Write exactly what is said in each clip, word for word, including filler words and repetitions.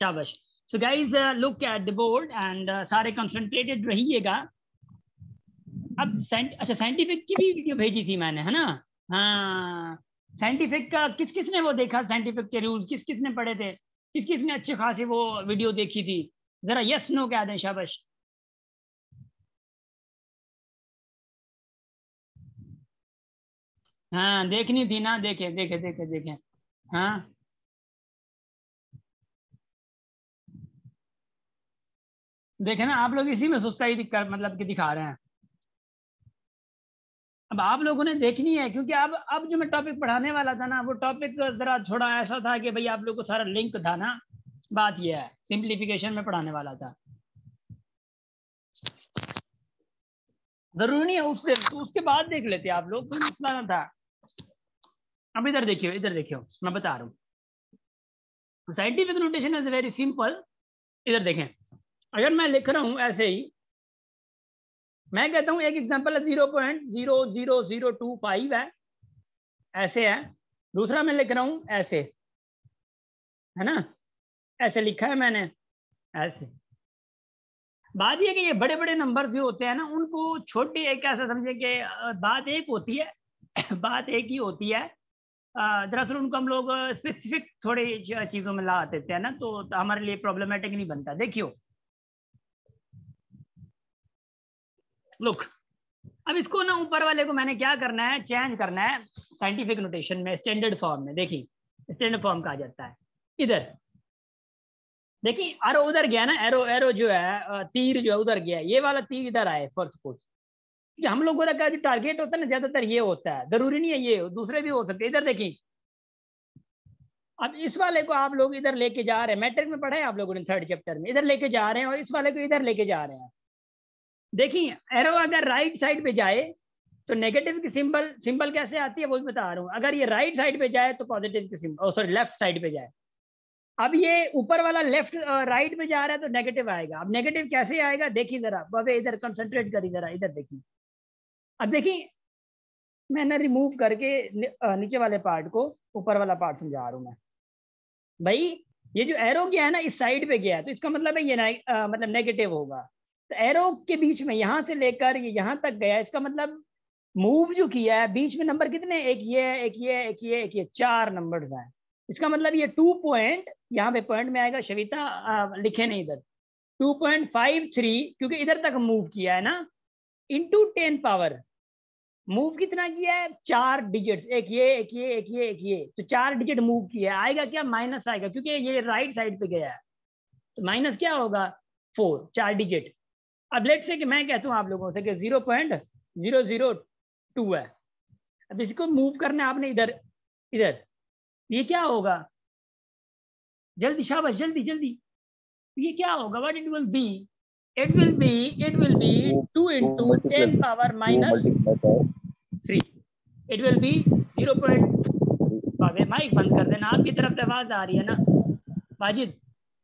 शाबाश। So guys look at the board and सारे concentrated रहिएगा। अब सेंट अच्छा साइंटिफिक की भी वीडियो भेजी थी मैंने, है ना? हाँ, साइंटिफिक का किस किस ने वो देखा, साइंटिफिक के रूल्स किस किस ने पढ़े थे, किस किस ने अच्छे खासे वो वीडियो देखी थी? जरा यस नो कह दें, शाबाश। हाँ देखनी थी ना, देखे देखे देखे देखे। हाँ देखे ना, आप लोग इसी में सुस्ताई दिक्कत मतलब कि दिखा रहे हैं। अब आप लोगों ने देखनी है, क्योंकि अब अब जो मैं टॉपिक पढ़ाने वाला था ना, वो टॉपिक जरा थोड़ा ऐसा था कि भाई आप लोग को सारा लिंक था ना। बात यह है, सिंप्लीफिकेशन में पढ़ाने वाला था। जरूरी नहीं है उससे तो उसके बाद देख लेते आप लोग, कोई मसला ना था। अब इधर देखियो, इधर देखियो, मैं बता रहा हूँ। Scientific notation is very simple. इधर देखें, अगर मैं लिख रहा हूं ऐसे ही, मैं कहता हूं एक एग्जांपल है zero point zero zero zero two five है, ऐसे है। दूसरा मैं लिख रहा हूं ऐसे, है ना? ऐसे लिखा है मैंने, ऐसे। बात ये कि ये बड़े बड़े नंबर जो होते हैं ना, उनको छोटे एक ऐसा समझे कि अ, बात एक होती है बात एक ही होती है। अ, दरअसल उनको हम लोग स्पेसिफिक थोड़ी चीजों में ला देते हैं ना, तो हमारे लिए प्रॉब्लमेटिक नहीं बनता। देखियो, लुक, अब इसको ना ऊपर वाले को मैंने क्या करना है, चेंज करना है साइंटिफिक नोटेशन में, स्टैंडर्ड फॉर्म में। देखिए स्टैंडर्ड फॉर्म कहा जाता है। इधर देखिए, एरो उधर गया ना, एरो एरो जो है, तीर जो है उधर गया, ये वाला तीर इधर आए फॉर सपोज। हम लोगों का जो टारगेट होता है ना, ज्यादातर ये होता है, जरूरी नहीं है ये दूसरे भी हो सकते हैं। इधर देखिए, अब इस वाले को आप लोग इधर लेके जा रहे हैं, मैट्रिक में पढ़ा है आप लोगों ने थर्ड चैप्टर में, इधर लेके जा रहे हैं, और इस वाले को इधर लेके जा रहे हैं। देखिए एरो अगर राइट साइड पे जाए तो नेगेटिव की सिंबल सिंबल कैसे आती है वो भी बता रहा हूँ। अगर ये राइट साइड पे जाए तो पॉजिटिव की सिंबल, सॉरी लेफ्ट साइड पे जाए। अब ये ऊपर वाला लेफ्ट राइट में जा रहा है तो नेगेटिव आएगा। अब नेगेटिव कैसे आएगा देखिए जरा, बाबे इधर कंसंट्रेट करिए जरा, इधर देखिए। अब देखिए, मैंने रिमूव करके नि, अ, नीचे वाले पार्ट को ऊपर वाला पार्ट समझा रहा हूँ मैं। भाई ये जो एरो गया है ना, इस साइड पे गया है, तो इसका मतलब है ये ना, अ, मतलब नेगेटिव होगा। तो एरो के बीच में यहां से लेकर ये यहां तक गया, इसका मतलब मूव जो किया है, बीच में नंबर कितने, एक ये एक ये एक ये एक ये चार नंबर हैं। इसका मतलब ये टू पॉइंट, यहाँ पे पॉइंट में आएगा, शविता आ, लिखे नहीं इधर, टू पॉइंट फाइव थ्री, क्योंकि इधर तक मूव किया है ना, इंटू टेन पावर। मूव कितना किया है, चार डिजिट्स, एक ये एक ये एक ये एक ये, तो चार डिजिट मूव किया है। आएगा क्या, माइनस आएगा, क्योंकि ये राइट साइड पे गया है, तो माइनस क्या होगा, फोर, चार डिजिट। अब लेट से कि मैं कहता हूँ आप लोगों से कि zero point zero zero two है। अब इसको मूव करना है आपने इधर, इधर, ये क्या होगा, जल्दी शाबाश, जल्दी जल्दी, ये क्या होगा, what it will be, it will be it will be two into ten power minus three. It will be zero point, बाबे माइक बंद कर देना, आपकी तरफ से आवाज आ रही है ना वाजिद,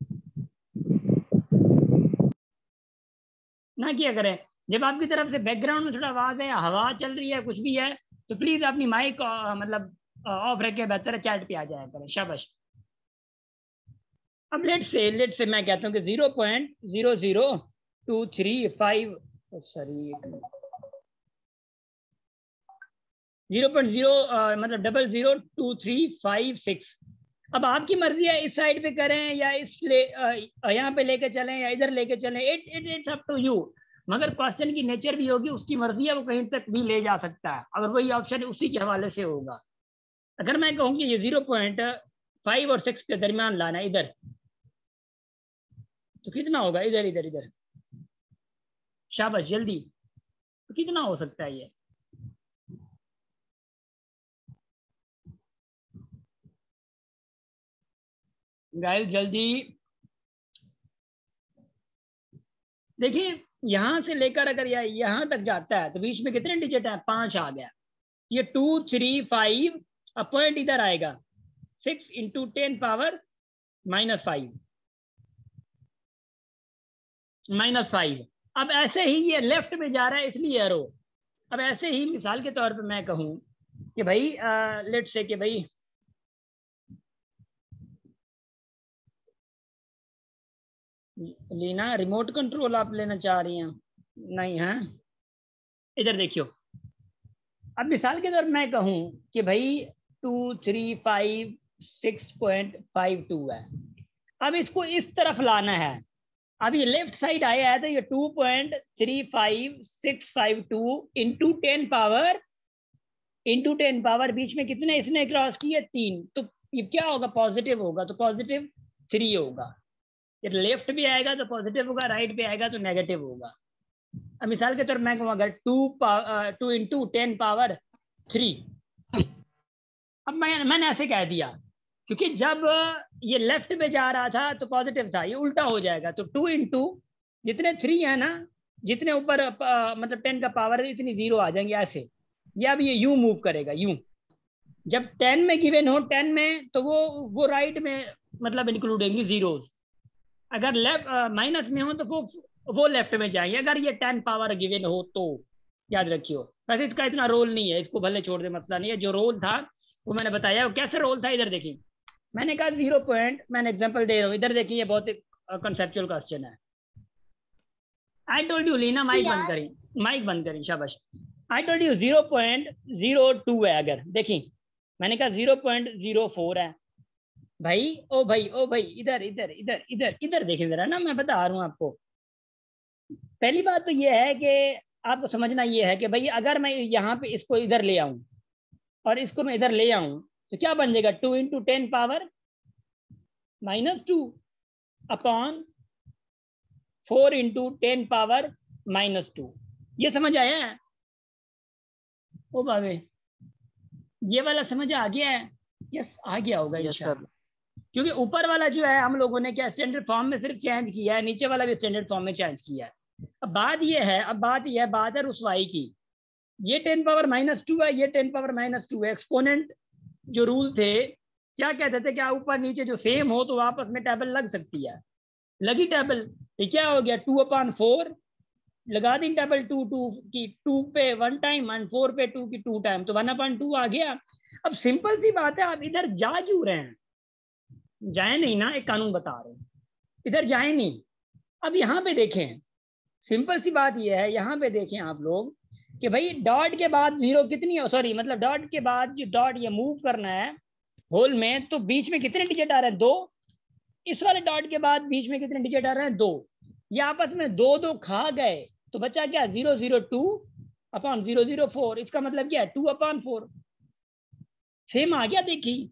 ना किया करें। जब आपकी तरफ से बैकग्राउंड में थोड़ा आवाज है, हवा चल रही है, कुछ भी है, तो प्लीज अपनी माइक मतलब ऑफ रख के बेहतर है, चैट पे आ जाया करें, शाबाश। अब लेट से लेट से मैं कहता हूँ कि zero point zero zero two three five, sorry zero point zero मतलब double zero two three five six. अब आपकी मर्जी है, इस साइड पे करें या इस ले यहाँ पे लेके चलें या इधर लेके चलें, it it it's up to you. मगर क्वेश्चन की नेचर भी होगी, उसकी मर्जी है, वो कहीं तक भी ले जा सकता है, अगर वही ऑप्शन उसी के हवाले से होगा। अगर मैं कहूँगी ये जीरो पॉइंट फाइव और सिक्स के दरमियान लाना इधर, तो कितना होगा, इधर इधर इधर, शाबाश जल्दी, तो कितना हो सकता है ये, गाइस जल्दी देखिए। यहां से लेकर अगर यह यहां तक जाता है तो बीच में कितने डिजिट है, पांच आ गया। ये टू थ्री फाइव, अब पॉइंट इधर आएगा, six into ten power minus five, minus five. अब ऐसे ही ये लेफ्ट में जा रहा है इसलिए एरो। अब ऐसे ही मिसाल के तौर पे मैं कहूं कि भाई लेट से कि भाई लीना रिमोट कंट्रोल आप लेना चाह रही हैं? नहीं है। इधर देखियो, अब मिसाल के तौर मैं कहूं कि भाई two three five six point five two है, अब इसको इस तरफ लाना है। अब ये लेफ्ट साइड आया है तो ये two point three five six five two into ten power into ten power बीच में कितने इसने क्रॉस किए? तीन। तो ये क्या होगा? पॉजिटिव होगा, तो पॉजिटिव थ्री होगा। ये लेफ्ट भी आएगा तो पॉजिटिव होगा, राइट पे आएगा तो नेगेटिव होगा। अब मिसाल के तौर मैं कहूँ अगर two two into ten power three, अब मैं मैंने ऐसे कह दिया क्योंकि जब ये लेफ्ट में जा रहा था तो पॉजिटिव था, ये उल्टा हो जाएगा। तो टू इंटू जितने थ्री है ना, जितने ऊपर मतलब टेन का पावर है इतनी जीरो आ जाएंगे ऐसे। ये अब ये यू मूव करेगा, यूं। जब टेन में गिवन हो टेन में तो वो वो राइट में मतलब इंक्लूड होंगी जीरोज। अगर लेफ्ट माइनस में हो तो वो वो लेफ्ट में जाएंगे अगर ये टेन पावर गिवन हो तो। याद रखियो, वैसे इसका इतना रोल नहीं है, इसको भले छोड़ दे, मसला नहीं है। जो रोल था वो मैंने बताया। वो कैसे रोल था इधर देखिए, मैंने कहा जीरो पॉइंट, मैंने एग्जांपल दे रहा हूँ इधर देखिए, ये बहुत कंसेप्चुअल क्वेश्चन है। I told you Leena, mic बंद करी, माइक बंद करी, शाबाश। I told you zero point zero two है। अगर देखिए मैंने कहा जीरो पॉइंट जीरो फोर है भाई। ओ भाई ओ भाई इधर इधर इधर इधर इधर देखिए जरा ना, मैं बता रहा हूँ आपको। पहली बात तो ये है कि आपको समझना ये है कि भाई अगर मैं यहाँ पे इसको इधर ले आऊं और इसको मैं इधर ले आऊं तो क्या बन जाएगा? Two into ten power minus two upon four into ten power minus two. ये समझ आया है? ओ बाबे ये वाला समझ आ गया है? यस आ गया होगा इंशाल्लाह। क्योंकि ऊपर वाला जो है हम लोगों ने क्या स्टैंडर्ड फॉर्म में सिर्फ चेंज किया है, नीचे वाला भी स्टैंडर्ड फॉर्म में चेंज किया है। अब बात ये है, अब बात ये है, बात है रुसवाई की। ये टेन पावर माइनस टू है, ये टेन पावर माइनस टू है। एक्सपोनेंट जो रूल थे क्या कहते थे, क्या ऊपर नीचे जो सेम हो तो आपस में टेबल लग सकती है। लगी टेबल? ये क्या हो गया? टू अपॉन फोर लगा दी टेबल, टू टू की टू पे वन टाइम एंड फोर पे टू की टू टाइम, तो वन अपॉन टू आ गया। अब सिंपल सी बात है, आप इधर जा क्यों रहे हैं? जाए नहीं ना, एक कानून बता रहे हैं, इधर जाए नहीं। अब यहाँ पे देखें, सिंपल सी बात यह है, यहाँ पे देखें आप लोग कि भाई डॉट के बाद जीरो कितनी है, सॉरी मतलब डॉट के बाद जो डॉट ये मूव करना है होल में, तो बीच में कितने डिजिट आ रहे हैं? दो। इस वाले डॉट के बाद बीच में कितने डिजिट आ रहे हैं? दो। ये आपस में दो दो खा गए तो बचा क्या? Zero zero two upon zero zero four. इसका मतलब क्या है? Two upon four. सेम आ गया? देखिए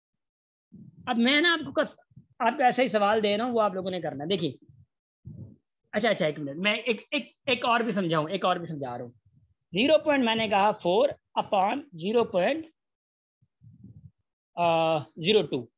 अब मैं ना आपको कस, आपको ऐसा ही सवाल दे रहा हूँ, वो आप लोगों ने करना। देखिए अच्छा अच्छा एक मिनट, मैं एक एक एक और भी समझाऊं, एक और भी समझा रहा हूँ। जीरो पॉइंट मैंने कहा four upon zero point zero two.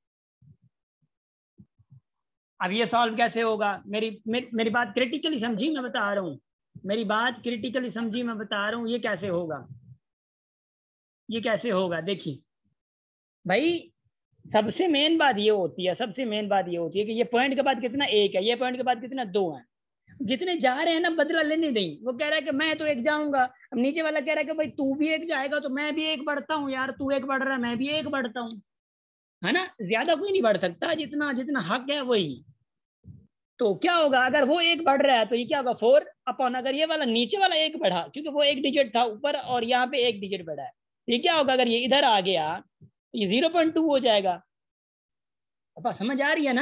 अब ये सॉल्व कैसे होगा? मेरी मे, मेरी बात क्रिटिकली समझी, मैं बता रहा हूँ। मेरी बात क्रिटिकली समझी, मैं बता रहा हूँ ये कैसे होगा। ये कैसे होगा देखिए भाई, सबसे मेन बात ये होती है, सबसे मेन बात ये होती है कि ये पॉइंट के बाद कितना? एक है। ये पॉइंट के बाद कितना? दो है। जितने जा रहे हैं ना बदला लेने नहीं। वो कह रहा है कि मैं तो एक जाऊंगा, अब नीचे वाला कह रहा है कि भाई तू भी एक जाएगा तो मैं भी एक बढ़ता हूँ यार, तू एक बढ़ रहा है मैं भी एक बढ़ता हूँ, है ना? ज्यादा कोई नहीं बढ़ सकता, जितना जितना हक है वही। तो क्या होगा अगर वो एक बढ़ रहा है तो ये क्या होगा? फोर अपॉन, अगर ये वाला नीचे वाला एक बढ़ा क्योंकि वो एक डिजिट था ऊपर और यहाँ पे एक डिजिट बढ़ा है, ये क्या होगा? अगर ये इधर आ गया ये जीरो पॉइंट टू हो जाएगा। अब समझ आ रही है ना?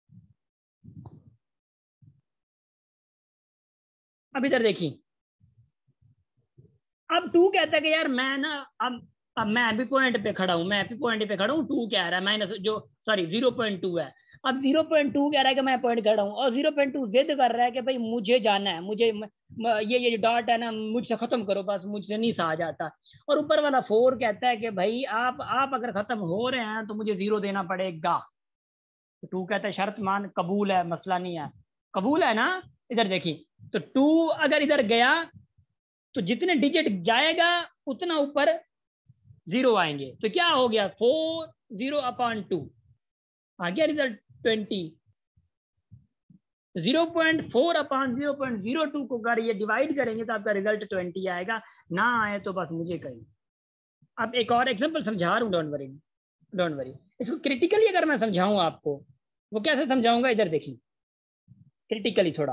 अब इधर देखिए, अब टू कहता है कि यार मैं ना अब अब मैं अभी पॉइंट पे खड़ा हूं, मैं अभी पॉइंट पे खड़ा हूं, टू कह रहा है माइनस जो सॉरी जीरो पॉइंट टू है। अब जीरो पॉइंट टू कह रहा है कि मैं पॉइंट खड़ा हूं और जीरो पॉइंट टू जिद कर रहा है कि भाई मुझे जाना है, मुझे म, म, ये ये डॉट है ना मुझसे खत्म करो, बस मुझसे नहीं सहा जाता। और ऊपर वाला फोर कहता है कि भाई आप आप अगर खत्म हो रहे हैं तो मुझे जीरो देना पड़ेगा। तो टू कहता है शर्त मान, कबूल है, मसला नहीं है, कबूल है ना? इधर देखिए, तो टू अगर इधर गया तो जितने डिजिट जाएगा उतना ऊपर जीरो आएंगे। तो क्या हो गया? फोर जीरो अपॉन टू आ गया result twenty. Zero point four upon zero point zero two को अगर ये डिवाइड करेंगे तो आपका रिजल्ट ट्वेंटी आएगा। ना आए तो बस मुझे कहीं। अब एक और एग्जांपल समझा रहा हूँ, डोंट वरी डोंट वरी। इसको क्रिटिकली अगर मैं समझाऊं आपको, वो कैसे समझाऊंगा? इधर देखिए, क्रिटिकली थोड़ा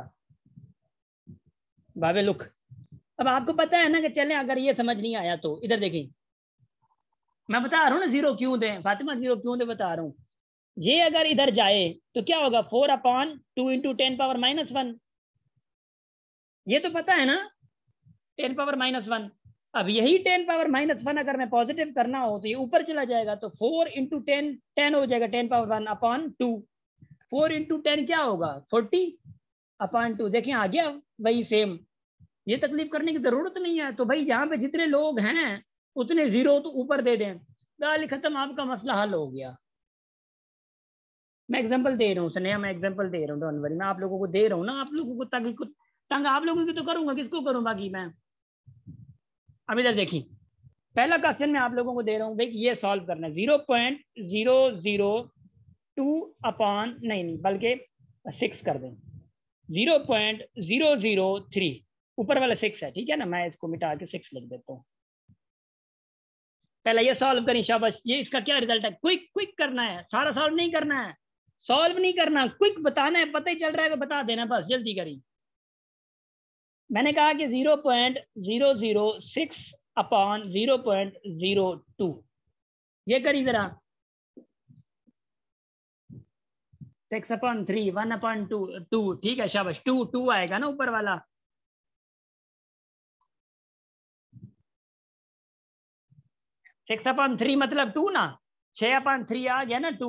बाबे लुक। अब आपको पता है ना कि चलें, अगर ये समझ नहीं आया तो इधर देखें, मैं बता रहा हूँ ना जीरो क्यों दें फातिमा, जीरो क्यों दें बता रहा हूँ। ये अगर इधर जाए तो क्या होगा, four upon two into ten power minus one, ये तो पता है ना, टेन पावर माइनस वन। अब यही टेन पावर माइनस वन अगर मैं पॉजिटिव करना हो तो ये ऊपर चला जाएगा, तो फोर इंटू टेन टेन हो जाएगा, ten power one upon two. Four into ten क्या होगा, फोर्टी अपॉन टू। देखिए आ गया वही सेम, ये तकलीफ करने की जरूरत नहीं है। तो भाई यहाँ पे जितने लोग हैं उतने जीरो तो ऊपर दे दें, गाली खत्म, आपका मसला हल हो गया। मैं एग्जांपल दे रहा हूँ सनेहा, मैं एग्जांपल दे रहा हूँ, डोंट वरी, मैं आप लोगों को दे रहा हूँ ना, आप लोगों को ताकि कुछ तंग आप लोगों की तो करूंगा, किसको करूँ बाकी मैं। अब इधर देखिए, पहला क्वेश्चन मैं आप लोगों को दे रहा हूँ भाई, ये सॉल्व करना है। Zero point zero zero two upon नहीं नहीं बल्कि सिक्स कर दें, zero point zero zero three, ऊपर वाला सिक्स है, ठीक है ना, मैं इसको मिटा के सिक्स लिख देता हूँ। पहले ये सॉल्व करी, शाबाश। ये इसका क्या रिजल्ट है, क्विक क्विक करना है, सारा सॉल्व नहीं करना है, सॉल्व नहीं करना, क्विक बताना है, पता ही चल रहा है कि बता देना, बस जल्दी करी। मैंने कहा कि zero point zero zero six upon zero point zero two, ये करी जरा, six upon three, one upon two, two, ठीक है शाबाश, टू टू आएगा ना ऊपर वाला। सिक्स अपॉन थ्री मतलब टू ना, छह अपॉन थ्री आ गया ना टू।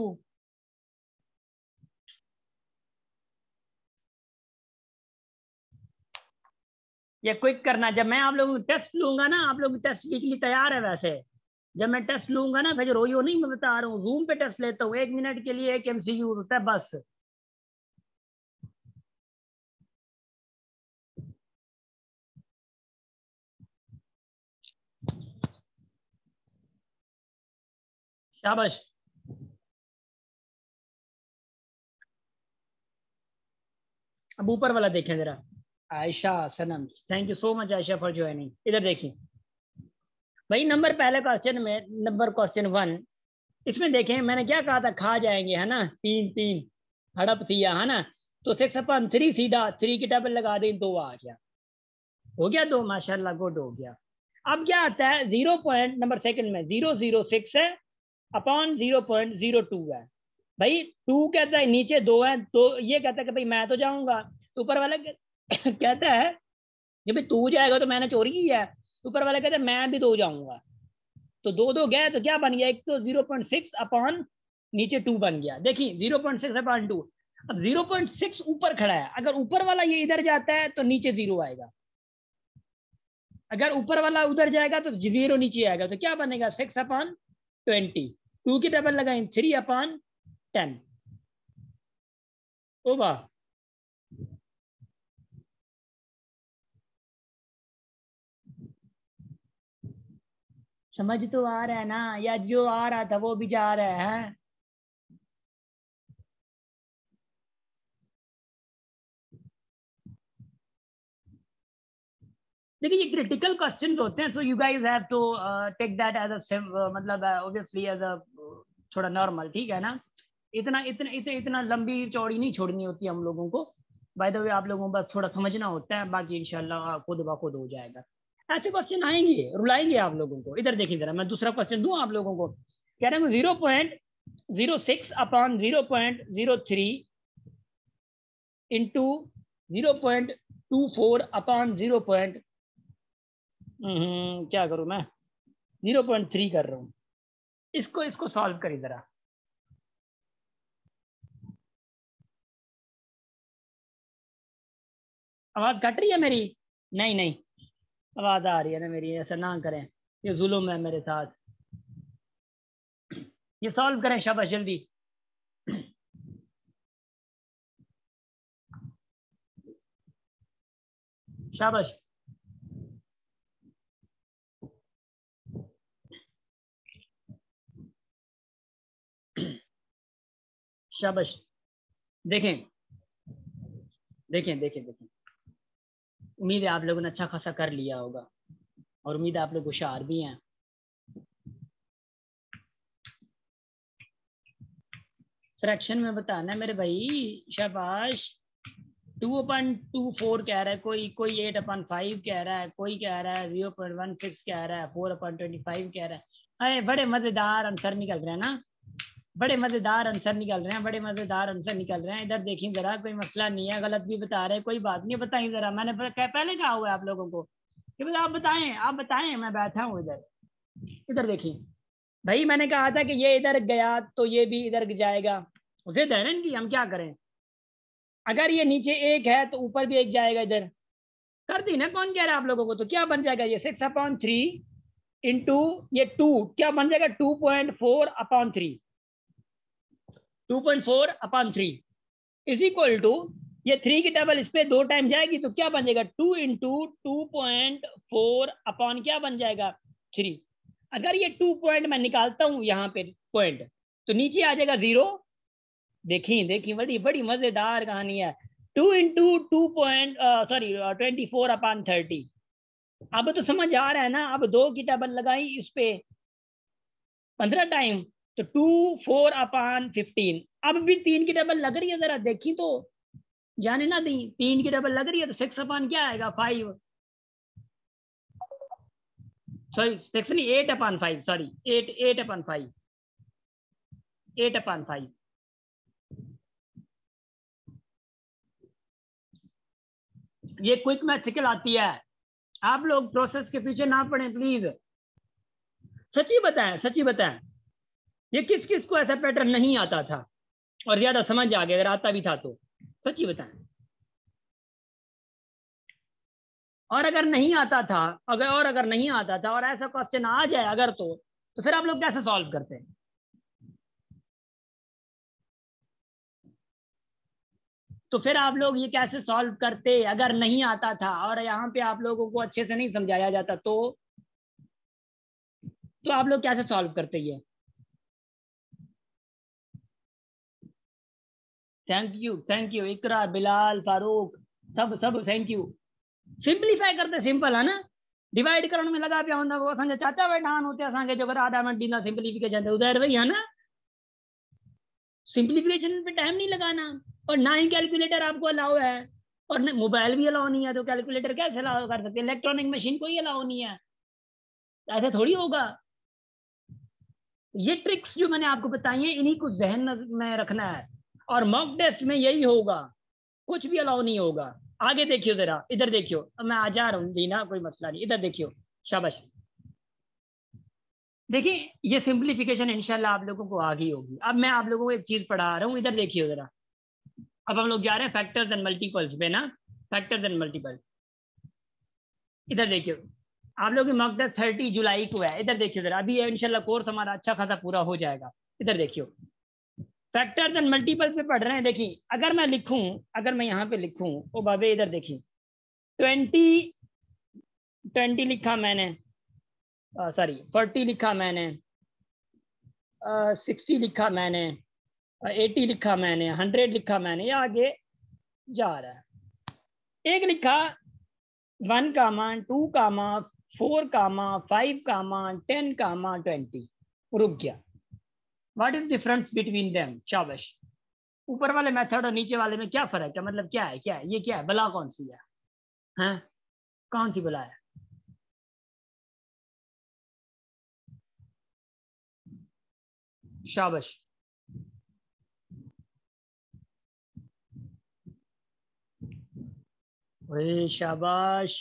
ये क्विक करना, जब मैं आप लोगों को टेस्ट लूंगा ना, आप लोग टेस्ट के लिए तैयार है वैसे, जब मैं टेस्ट लूंगा ना फिर रोइयो नहीं, मैं बता रहा हूँ, जूम पे टेस्ट लेता हूँ, एक मिनट के लिए एक एमसीक्यू होता है बस। शाबाश। अब ऊपर वाला देखें जरा, Ayesha Sanam, thank you so much Ayesha for joining. इधर देखिए भाई, नंबर पहले क्वेश्चन में, नंबर क्वेश्चन वन, इसमें देखें मैंने क्या कहा था, खा जाएंगे है ना, तीन तीन हड़प दिया है ना, तो सिक्स अपॉन थ्री, सीधा थ्री की टेबल लगा दी, दो आ गया, हो गया दो, माशाल्लाह गुड हो गया। अब क्या आता है, जीरो पॉइंट नंबर सेकंड में जीरो जीरो सिक्स है upon zero point zero two है। भाई टू कहता है नीचे दो है, तो ये कहता है कि भाई मैं तो जाऊंगा, तो ऊपर वाला कहता है जब तू जाएगा तो मैंने चोरी की है, ऊपर वाला कहता है मैं भी दो जाऊंगा, तो दो दो गए तो क्या बन गया, एक तो जीरो पॉइंट सिक्स अपॉन नीचे टू बन गया। देखिए zero point six upon two, अब जीरो पॉइंट सिक्स ऊपर खड़ा है, अगर ऊपर वाला ये इधर जाता है तो नीचे जीरो आएगा, अगर ऊपर वाला उधर जाएगा तो जीरो नीचे आएगा, तो क्या बनेगा, सिक्स अपॉन ट्वेंटी, टू की टेबल लगाए थ्री अपॉन टेन। ओ वाह, समझ तो आ रहा है ना, या जो आ रहा था वो भी जा रहा है। देखिए ये क्रिटिकल क्वेश्चंस होते हैं, so you guys have to take that as a, मतलब ऑब्वियसली एज अ थोड़ा नॉर्मल, ठीक है ना, इतना इतना इतना इतना लंबी चौड़ी नहीं छोड़नी होती हम लोगों को। बाय द वे आप लोगों को बस थोड़ा समझना होता है, बाकी इंशाल्लाह खुद ब खुद हो जाएगा। ऐसे क्वेश्चन आएंगे, रुलाएंगे आप लोगों को। इधर देखिए जरा, मैं दूसरा क्वेश्चन दूं आप लोगों को, कह रहा हूँ zero point zero six upon zero point zero three into zero point two four upon zero point, क्या करूं मैं, जीरो पॉइंट थ्री कर रहा हूं, इसको इसको सॉल्व करिए जरा। आवाज कट रही है मेरी, नहीं नहीं आवाज आ रही है ना मेरी, ऐसा ना करें, ये जुल्म है मेरे साथ। ये सॉल्व करें शाबाश जल्दी। शाबाश, शाबाश। देखें देखें देखें देखें, उम्मीद है आप लोगों ने अच्छा खासा कर लिया होगा, और उम्मीद है आप लोग होशियार भी हैं। फ्रैक्शन में बताना है मेरे भाई, शाबाश। टू अपन टू फोर कह रहा है कोई, कोई एट अपन फाइव कह रहा है, कोई कह रहा है जीरो पॉइंट वन सिक्स कह रहा है, फोर अपन ट्वेंटी फाइव कह रहा है। अरे बड़े मजेदार आंसर निकल रहे हैं ना, बड़े मजेदार आंसर निकल रहे हैं, बड़े मजेदार आंसर निकल रहे हैं। इधर देखिए जरा, कोई मसला नहीं है, गलत भी बता रहे हैं, कोई बात नहीं, बताइए जरा। मैंने पहले कहा हुआ है आप लोगों को कि आप बताएं, आप बताएं, मैं बैठा हूँ इधर। इधर देखिए भाई, मैंने कहा था कि ये इधर गया तो ये भी इधर जाएगा, जिद है ना इनकी, हम क्या करें। अगर ये नीचे एक है तो ऊपर भी एक जाएगा, इधर कर दी ना। कौन कह रहा है आप लोगों को? तो क्या बन जाएगा ये सिक्स अपॉन थ्री इंटू ये टू, क्या बन जाएगा two point four upon three, two point four upon three is equal to, ये थ्री की डबल इस पे दो टाइम जाएगी तो क्या बन जाएगा two into two point four upon क्या बन जाएगा थ्री। अगर ये टू पॉइंट मैं निकालता हूं यहाँ पे पॉइंट, तो नीचे आ जाएगा जीरो। देखिए देखिए बड़ी बड़ी मजेदार कहानी है। Two into two point sorry twenty four upon thirty. अब तो समझ आ रहा है ना। अब दो की टेबल लगाई इस पे पंद्रह टाइम, तो टू फोर अपॉन फिफ्टीन। अब भी तीन की टेबल लग रही है, जरा देखी तो जाने ना दी, तीन की टेबल लग रही है तो सिक्स अपॉन क्या आएगा फाइव, सॉरी सिक्स नहीं eight upon five, sorry eight eight upon five, eight upon five. ये क्विक मैथ्रिकल आती है, आप लोग प्रोसेस के पीछे ना पड़े प्लीज। सच्ची बताएं, सच्ची बताएं, ये किस किस को ऐसा पैटर्न नहीं आता था और ज्यादा समझ आ गया, अगर आता भी था तो सच्ची बताएं। और अगर नहीं आता था, अगर और अगर नहीं आता था और ऐसा क्वेश्चन आ जाए अगर, तो तो फिर आप लोग कैसे सॉल्व करते हैं? तो फिर आप लोग ये कैसे सॉल्व करते अगर नहीं आता था और यहाँ पे आप लोगों को अच्छे से नहीं समझाया जाता, तो तो आप लोग कैसे सॉल्व करते ये? Thank you, thank you Iqra, Bilal, Farooq, सब सब थैंक यू। सिंपलीफाई करते सिंपल है ना, डिवाइड करण में लगा पिया होंदा, वो असांजे चाचा बैठा होते असांखे जो आधा मिनट दींदा सिंपलीफिकेशन उधर वही है ना। सिंपलीफिकेशन पे टाइम नहीं लगाना, और ना ही कैलकुलेटर आपको अलाउ है, और मोबाइल भी अलाउ नहीं है, तो कैलकुलेटर कैसे अलाउ कर सकते? इलेक्ट्रॉनिक मशीन कोई अलाउ नहीं है, ऐसा थोड़ी होगा। ये ट्रिक्स जो मैंने आपको बताई है इन्हीं को जहन में रखना है, और मॉक टेस्ट में यही होगा, कुछ भी अलाउ नहीं होगा। आगे देखियो जरा, इधर देखियो, अब मैं आ जा रहा हूँ दीना, कोई मसला नहीं, इधर देखियो, शाबाश। देखिए ये सिंपलीफिकेशन इंशाल्लाह आप लोगों को आ गई होगी। अब मैं आप लोगों को एक चीज पढ़ा रहा हूँ, इधर देखियो जरा। अब हम लोग जा रहे हैं फैक्टर्स एंड मल्टीपल्स पे ना, फैक्टर्स एंड मल्टीपल। इधर देखियो, आप लोग की मॉक टेस्ट थर्टी जुलाई को है, इधर देखियो जरा। अभी इंशाल्लाह कोर्स हमारा अच्छा खासा पूरा हो जाएगा। इधर देखियो, फैक्टर्स एंड मल्टीपल्स पे पढ़ रहे हैं। देखिए अगर मैं लिखूं, अगर मैं यहाँ पे लिखूं, ओ बाबे इधर देखिए, ट्वेंटी ट्वेंटी लिखा मैंने, सॉरी फोर्टी लिखा मैंने, सिक्सटी लिखा मैंने, एटी लिखा मैंने, हंड्रेड लिखा मैंने, ये आगे जा रहा है। एक लिखा one comma two comma four comma five comma ten comma twenty, रुक गया। What is difference between them? शाबाश। ऊपर वाले मेथड और नीचे वाले में क्या फर्क है? मतलब क्या है, क्या है ये, क्या है बला, कौन सी है? हैं कौन सी बला है? शाबाश, ओए शाबाश।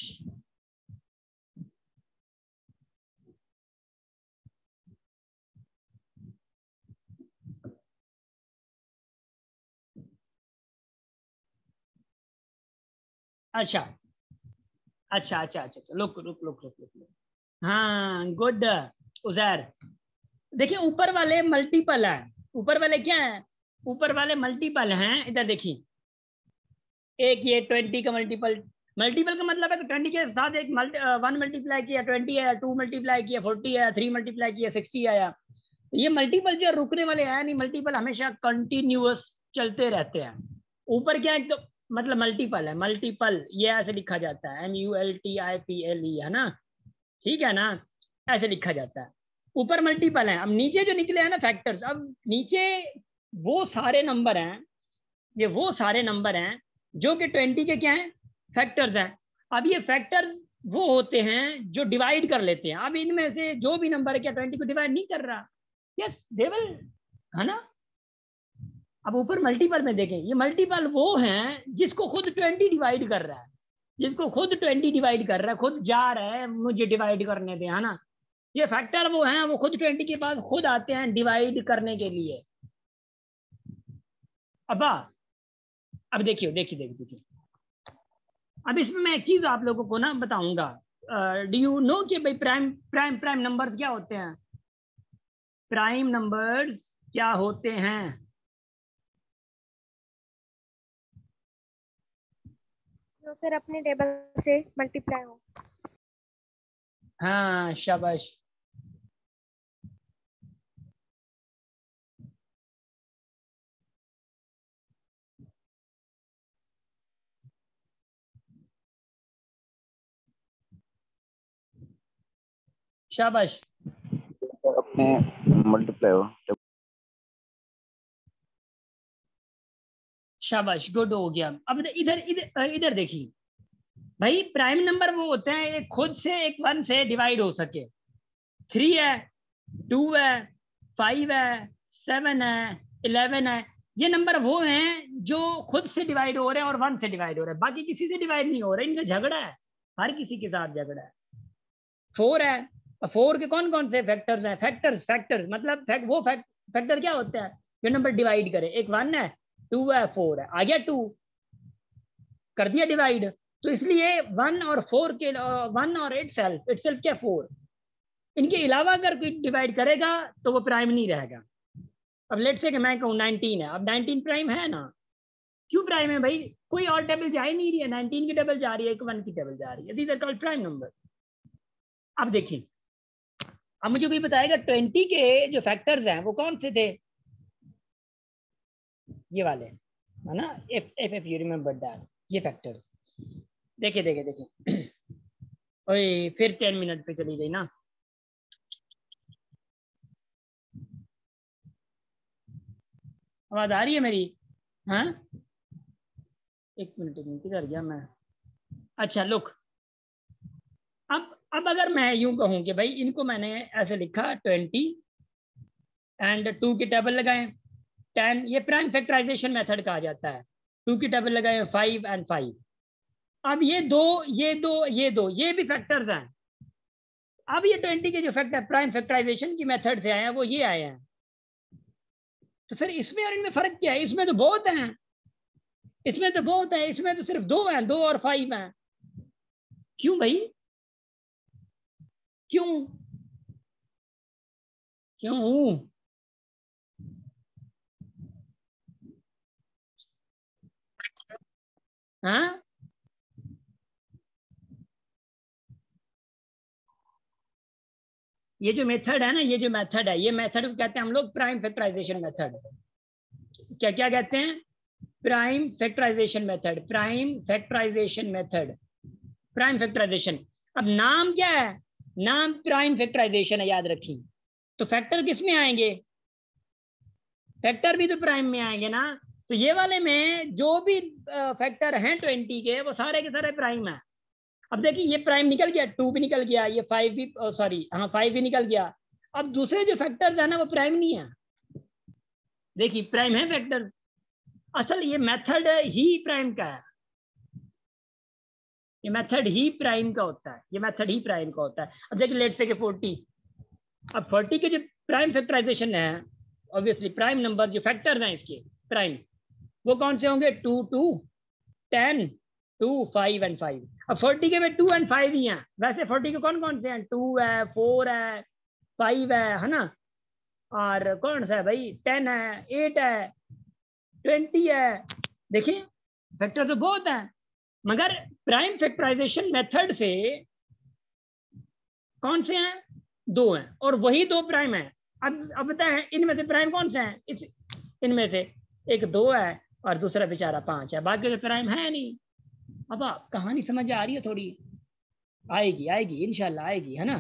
अच्छा अच्छा अच्छा अच्छा अच्छा, लुक रुक रुक रुक रुक, हाँ गुड उजैर। देखिए ऊपर वाले मल्टीपल है, ऊपर वाले क्या है? ऊपर वाले मल्टीपल हैं। इधर देखिए, एक ये ट्वेंटी का मल्टीपल, मल्टीपल का मतलब है कि ट्वेंटी के साथ एक मल्टी वन मल्टीप्लाई किया ट्वेंटी है, टू मल्टीप्लाई किया फोर्टी है, थ्री मल्टीप्लाई किया सिक्सटी आया। ये मल्टीपल जो रुकने वाले हैं नहीं, मल्टीपल हमेशा कंटिन्यूअस चलते रहते हैं। ऊपर क्या है तो मतलब मल्टीपल है, मल्टीपल ये ऐसे लिखा जाता है, M U L T I P L E, है ना, ठीक है ना, ऐसे लिखा जाता है। ऊपर मल्टीपल है। अब नीचे जो निकले हैं ना फैक्टर्स, अब नीचे वो सारे नंबर हैं, ये वो सारे नंबर हैं जो कि ट्वेंटी के क्या है, फैक्टर्स हैं। अब ये फैक्टर्स वो होते हैं जो डिवाइड कर लेते हैं। अब इनमें से जो भी नंबर है क्या ट्वेंटी को डिवाइड नहीं कर रहा? यस दे विल, है ना। अब ऊपर मल्टीपल में देखें, ये मल्टीपल वो हैं जिसको खुद ट्वेंटी डिवाइड कर रहा है, जिसको खुद ट्वेंटी डिवाइड कर रहा है, खुद जा रहा है मुझे डिवाइड करने दे, है ना। ये फैक्टर वो हैं, वो खुद ट्वेंटी के पास खुद आते हैं डिवाइड करने के लिए। अब अब देखिए देखिए देखिए देखिए अब इसमें मैं एक चीज आप लोगों को ना बताऊंगा। डू यू नो कि भाई प्राइम प्राइम प्राइम नंबर क्या होते हैं? प्राइम नंबर्स क्या होते हैं? जो सर अपने टेबल से मल्टीप्लाई हो। हाँ शाबाश। शाबाश। अपने मल्टीप्लाई हो। शाबाश, गुड हो गया। अब इधर इधर इधर देखिए भाई, प्राइम नंबर वो होते हैं एक खुद से एक वन से डिवाइड हो सके। थ्री है, टू है, फाइव है, सेवन है, इलेवन है। ये नंबर वो हैं जो खुद से डिवाइड हो रहे हैं और वन से डिवाइड हो रहे हैं, बाकी किसी से डिवाइड नहीं हो रहे। इनका झगड़ा है, हर किसी के साथ झगड़ा है। फोर है, फोर के कौन कौन से फैक्टर्स हैं? फैक्टर्स फैक्टर्स मतलब फैक्ट, वो फैक्ट, फैक्टर क्या होते हैं जो नंबर डिवाइड करे। एक वन है, टू है, फोर है, आ गया टू, कर दिया डिवाइड। तो इसलिए वन और फोर के वन और इट सेल्फ इट सेल्फ क्या फोर, इनके अलावा अगर कोई डिवाइड करेगा तो वो प्राइम नहीं रहेगा। अब लेट से कि मैं कहूँ नाइनटीन है, अब नाइनटीन प्राइम है ना। क्यों प्राइम है भाई? कोई और टेबल जा ही नहीं रही है, नाइनटीन की टेबल जा रही है, एक वन की टेबल जा रही है, these are called prime number. अब देखिए, अब मुझे कोई बताएगा ट्वेंटी के जो फैक्टर्स हैं वो कौन से थे? ये वाले, है ना, if if if you remember that, ये फैक्टर्स। देखिए देखिए देखिए ओए फिर टेन मिनट पे चली गई ना। आवाज आ रही है मेरी? हाँ, एक मिनट एक मिनट किधर गया मैं? अच्छा लुक, अब अब अगर मैं यूं कहूं कि भाई इनको मैंने ऐसे लिखा ट्वेंटी एंड टू की टेबल लगाए टेन, ये प्राइम फैक्टराइजेशन मेथड कहा जाता है। टू की टेबल लगाए फाइव एंड फाइव। अब ये दो ये दो ये दो ये भी फैक्टर्स हैं। अब ये ट्वेंटी के जो फैक्टर प्राइम फैक्टराइजेशन की मेथड से आए हैं वो ये आए हैं। तो फिर इसमें और इनमें फर्क क्या है? इसमें तो बहुत हैं, इसमें तो बहुत है, इसमें तो सिर्फ दो हैं, दो और फाइव हैं। क्यों भाई? क्यों क्यों? हाँ, ये जो मेथड है ना, ये जो मेथड है, ये मेथड को कहते हैं हम लोग प्राइम फैक्टराइजेशन मेथड। क्या क्या कहते हैं? Prime factorization method, prime factorization method, prime factorization. अब नाम क्या है? नाम प्राइम फैक्टराइजेशन है, याद रखिए। तो फैक्टर किस में आएंगे? फैक्टर भी तो प्राइम में आएंगे ना। तो ये वाले में जो भी फैक्टर हैं ट्वेंटी के, वो सारे के सारे प्राइम है। अब देखिए ये प्राइम निकल गया, टू भी निकल गया, ये फाइव भी, सॉरी हाँ फाइव भी निकल गया। अब दूसरे जो फैक्टर्स है ना वो प्राइम नहीं है। देखिए प्राइम है फैक्टर, असल ये मेथड ही प्राइम का है। ये मेथड ही प्राइम का होता है, ये मेथड ही प्राइम का होता है। अब देखिए लेट से के फोर्टी, अब फोर्टी के जो प्राइम फैक्टराइजेशन है, ऑब्वियसली प्राइम नंबर जो फैक्टर्स हैं इसके प्राइम, वो कौन से होंगे? Two two ten, two five and five. अब फोर्टी के में टू एंड फाइव ही हैं। वैसे फोर्टी के कौन कौन से हैं? टू है, फोर है, फाइव है है ना, और कौन सा है भाई? टेन है, एट है, ट्वेंटी है। देखिए फैक्टर तो बहुत है, मगर प्राइम फैक्टराइजेशन मेथड से कौन से हैं? दो हैं, और वही दो प्राइम है। अब अब बताएं इनमें से प्राइम कौन से हैं? इस इनमें से एक दो है और दूसरा बेचारा पांच है, बाकी तो प्राइम है नहीं। अब आप कहानी समझ आ रही है थोड़ी? आएगी आएगी इंशाल्लाह आएगी, है ना।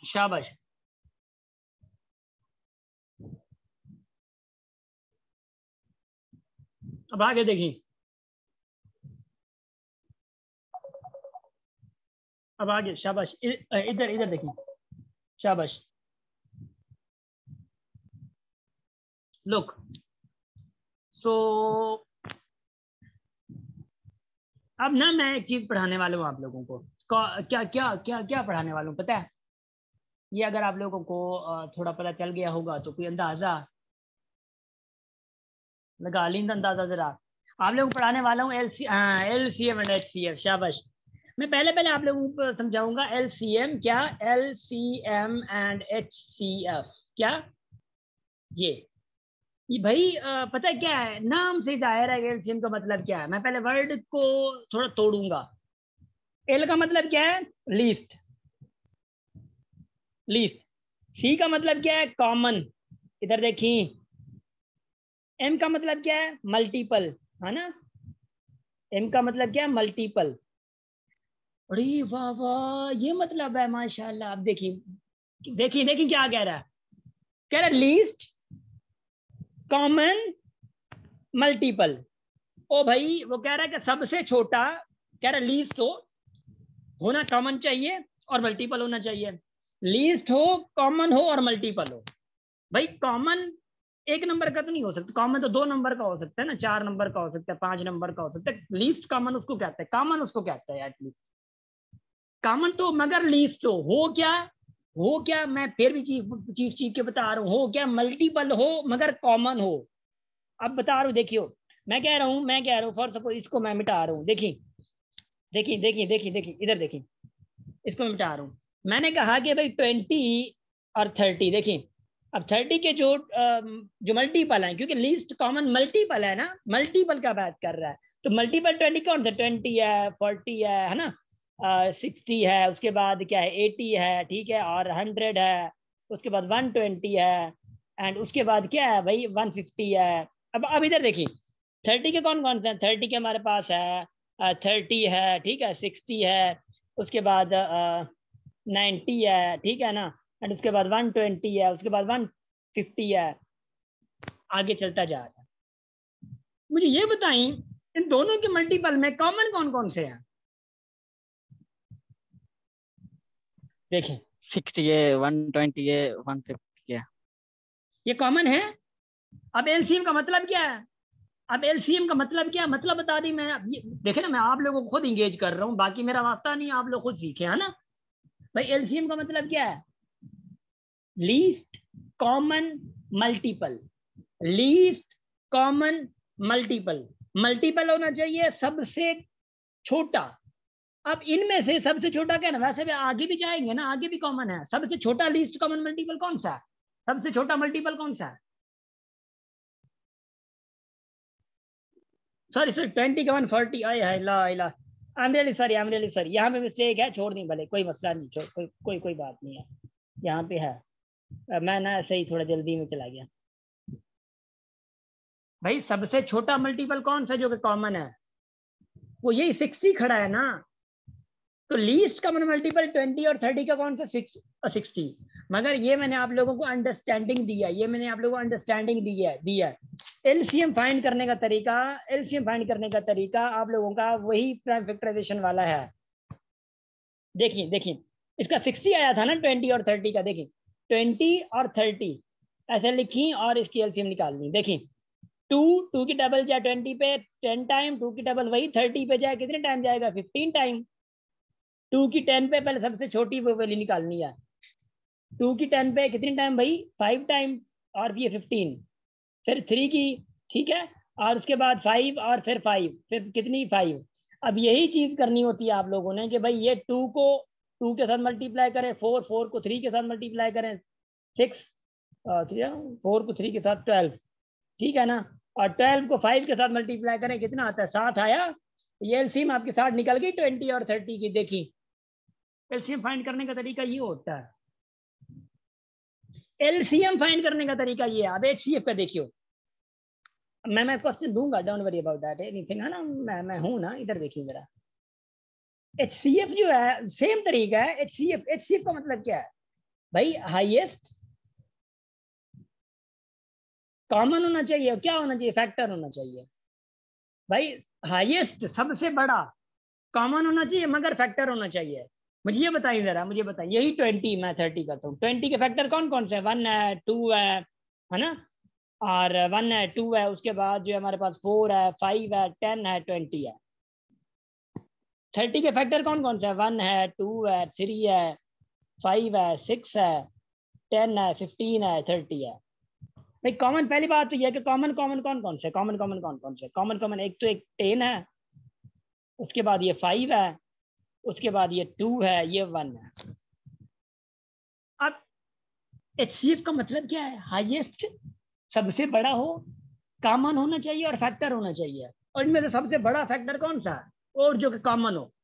शाबाश। अब आगे देखिए, अब आगे शाबाश, इधर इधर देखिए, शाबाश। लुक, सो अब ना मैं एक चीज पढ़ाने वाला हूँ आप लोगों को। क्या क्या क्या क्या पढ़ाने वाला हूँ पता है? ये अगर आप लोगों को थोड़ा पता चल गया होगा तो कोई अंदाजा लगा लीजिए, अंदाजा जरा। आप लोगों को पढ़ाने वाला हूँ L C L C M and H C F. शाबाश। मैं पहले पहले आप लोगों को समझाऊंगा एल सी एम क्या, L C M and H C F क्या। ये ये भाई आ, पता है क्या है, नाम से जाहिर है एल सी एम का मतलब क्या है। मैं पहले वर्ड को थोड़ा तोड़ूंगा। एल का मतलब क्या है? Least, least. सी का मतलब क्या है? कॉमन, इधर देखिए। एम का मतलब क्या है? मल्टीपल, है ना। एम का मतलब क्या है? मल्टीपल। अरे वाह वाह, ये मतलब है, माशाल्लाह। अब देखिए देखिए देखिए क्या कह रहा है, कह रहा है लीस्ट, कॉमन, मल्टीपल। ओ भाई वो कह रहा है कि सबसे छोटा, कह रहा है लीस्ट हो, होना कॉमन चाहिए और मल्टीपल होना चाहिए। लीस्ट हो, कॉमन हो और मल्टीपल हो। भाई कॉमन एक नंबर का तो नहीं हो सकता, कॉमन तो दो नंबर का हो सकता है ना, चार नंबर का हो सकता है, पांच नंबर का हो सकता है। लीस्ट कॉमन उसको कहते हैं, कॉमन उसको कहते हैं एटलीस्ट। कॉमन तो मगर लीस्ट हो, हो क्या, हो क्या, मैं फिर भी चीज चीज चीज के बता रहा हूँ, हो क्या, मल्टीपल हो मगर कॉमन हो। अब बता रहा हूँ, देखियो, मैं कह रहा हूँ मैं कह रहा हूँ फॉर सपोज इसको मैं मिटा रहा हूँ। देखिए देखिए देखिए देखिए देखिए इधर देखिए, इसको मैं मिटा रहा हूँ। मैंने कहा कि भाई ट्वेंटी और थर्टी। देखिए अब थर्टी के जो जो मल्टीपल है, क्योंकि लीस्ट कॉमन मल्टीपल है ना, मल्टीपल का बात कर रहा है, तो मल्टीपल ट्वेंटी कौन सा? ट्वेंटी है, फोर्टी है है ना, सिक्सटी uh, है, उसके बाद क्या है, एटी है, ठीक है, और हंड्रेड है, उसके बाद वन ट्वेंटी है, एंड उसके बाद क्या है भाई, वन फिफ्टी है। अब अब इधर देखिए, थर्टी के कौन कौन से हैं? थर्टी के हमारे पास है, थर्टी uh, है, ठीक है, सिक्सटी है, उसके बाद नाइन्टी uh, है, ठीक है ना, एंड उसके बाद वन ट्वेंटी है, उसके बाद वन फिफ्टी है, आगे चलता जा रहा है। मुझे ये बताएं, इन दोनों के मल्टीपल में कॉमन कौन कौन से हैं? देखें, सिक्सटी है, वन ट्वेंटी है, वन फिफ्टी है, ये कॉमन है। अब एलसीएम का मतलब क्या है? अब एलसीएम का मतलब क्या है, मतलब बता दी मैं। देखे ना, मैं आप लोगों को खुद इंगेज कर रहा हूं, बाकी मेरा वास्ता नहीं, आप लोग खुद सीखे, है ना भाई। एलसीएम का मतलब क्या है? Least common multiple, least common multiple. Multiple होना चाहिए सबसे छोटा। अब इनमें से सबसे छोटा क्या है ना, वैसे भी आगे भी जाएंगे ना, आगे भी कॉमन है। सबसे छोटा लीस्ट कॉमन मल्टीपल कौन सा है? सबसे छोटा मल्टीपल कौन सा है? सॉरी सर, ट्वेंटी का वन फोर्टी। आए है ला ला, I am really sorry, I am really sorry, यहाँ पे मिस्टेक है, छोड़ दी भले, कोई मसला नहीं, छोड़, कोई कोई कोई बात नहीं है, यहाँ पे है। मैं ना ऐसे ही थोड़ा जल्दी में चला गया। भाई सबसे छोटा मल्टीपल कौन सा जो कि कॉमन है? वो यही सिक्सटी खड़ा है ना। तो लीस्ट कॉमन मल्टीपल ट्वेंटी और थर्टी का कौन सा? सिक्स और सिक्सटी। मगर ये मैंने आप लोगों को अंडरस्टैंडिंग दिया, ये मैंने आप लोगों को अंडरस्टैंडिंग दी है दिया है। एलसीएम फाइंड करने का तरीका, एलसीएम फाइंड करने का तरीका आप लोगों का वही प्राइम फैक्टराइजेशन वाला है। देखिए देखिए, इसका सिक्सटी आया था ना, ट्वेंटी और थर्टी का। देखिए ट्वेंटी और थर्टी ऐसे लिखी और इसकी एलसीएम निकालनी। देखिए टू, टू की डबल जाए ट्वेंटी पे टेन टाइम, टू की डबल वही थर्टी पे जाए कितने टाइम जाएगा? Fifteen time. टू की टेन पे पहले सबसे छोटी वो वैल्यू निकालनी है। टू की टेन पे कितनी टाइम भाई? फाइव टाइम, और ये फिफ्टीन। फिर थ्री की, ठीक है, और उसके बाद फाइव, और फिर फाइव, फिर कितनी? फाइव। अब यही चीज करनी होती है आप लोगों ने कि भाई ये टू को टू के साथ मल्टीप्लाई करें, फोर, फोर को थ्री के साथ मल्टीप्लाई करें, सिक्स, फोर को थ्री के साथ ट्वेल्व, ठीक है ना, और ट्वेल्व को फाइव के साथ मल्टीप्लाई करें, कितना आता है? साठ आया। ये एलसीएम आपकी साठ निकल गई ट्वेंटी और थर्टी की। देखी, एलसीएम फाइंड करने का तरीका ये होता है। एलसीएम फाइंड करने का तरीका ये है। अब एचसीएफ का देखियो, मैं मैं क्वेश्चन दूंगा, don't worry about that anything, है ना, मैं मैं हूं ना। इधर देखिए मेरा एचसीएफ जो है, सेम तरीका है। एचसीएफ एचसीएफ का मतलब क्या है? भाई हाईएस्ट कॉमन होना चाहिए, क्या होना चाहिए, फैक्टर होना चाहिए। भाई हाईएस्ट सबसे बड़ा कॉमन होना चाहिए मगर फैक्टर होना चाहिए। मुझे ये बताइए जरा, मुझे बताइए, यही ट्वेंटी मैं थर्टी करता हूँ, ट्वेंटी के फैक्टर कौन कौन से है? वन है, टू है है ना, और वन है, टू है, उसके बाद जो है हमारे पास फोर है, फाइव है, टेन है, ट्वेंटी है। थर्टी के फैक्टर कौन कौन से है? वन है, टू है, थ्री है, फाइव है, सिक्स है, टेन है, फिफ्टीन है, थर्टी है। भाई कॉमन, पहली बात तो यह है कि कॉमन कॉमन कौन कौन से, कॉमन कॉमन कौन कौन से, कॉमन कॉमन एक तो एक टेन है, उसके बाद ये फाइव है, उसके बाद ये टू है, ये वन है। अब एचसीएफ का मतलब क्या है? हाईएस्ट, सबसे बड़ा हो, कॉमन होना चाहिए और फैक्टर होना चाहिए। और इनमें से सबसे बड़ा फैक्टर कौन सा है और जो कि कॉमन हो?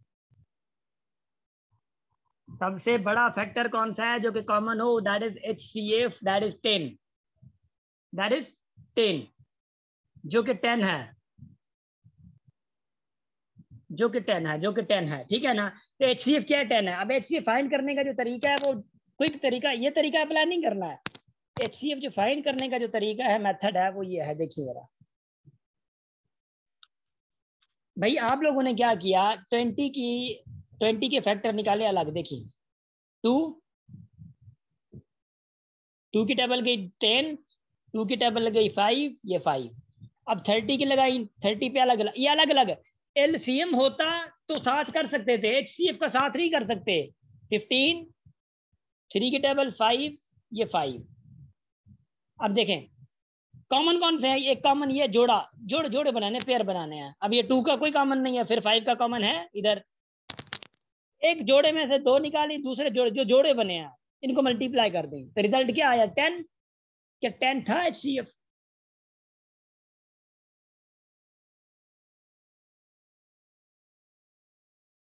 सबसे बड़ा फैक्टर कौन सा है जो कि कॉमन हो? That is HCF, that is ten, that is ten, जो कि टेन है, जो कि टेन है, जो कि टेन है, ठीक है ना। तो एचसीएफ क्या है? टेन है। अब एचसीएफ फाइंड करने का जो तरीका है वो क्विक तरीका, ये तरीका अप्लाई नहीं करना है। एचसीएफ जो फाइंड करने का जो तरीका है, मेथड है, वो ये है, देखिए जरा। भाई आप लोगों ने क्या किया, ट्वेंटी की ट्वेंटी के फैक्टर निकाले अलग, देखिए टू, टू की टेबल गई टेन, टू की टेबल गई फाइव, ये फाइव। अब थर्टी की लगाई, थर्टी पे अलग अलग, ये अलग अलग। एलसीएम होता तो साथ कर सकते थे, एचसीएफ का साथ नहीं कर सकते। फिफ्टीन, थ्री की टेबल फाइव, ये फाइव। अब देखें कॉमन कौन से है? एक कॉमन ये जोड़ा, जोड़ जोड़े बनाने, पेयर बनाने हैं। अब ये टू का कोई कॉमन नहीं है, फिर फाइव का कॉमन है। इधर एक जोड़े में से दो निकाली, दूसरे जोड़े जो जोड़े बने हैं इनको मल्टीप्लाई कर देंगे तो रिजल्ट क्या आया? टेन। क्या टेन था एचसीएफ?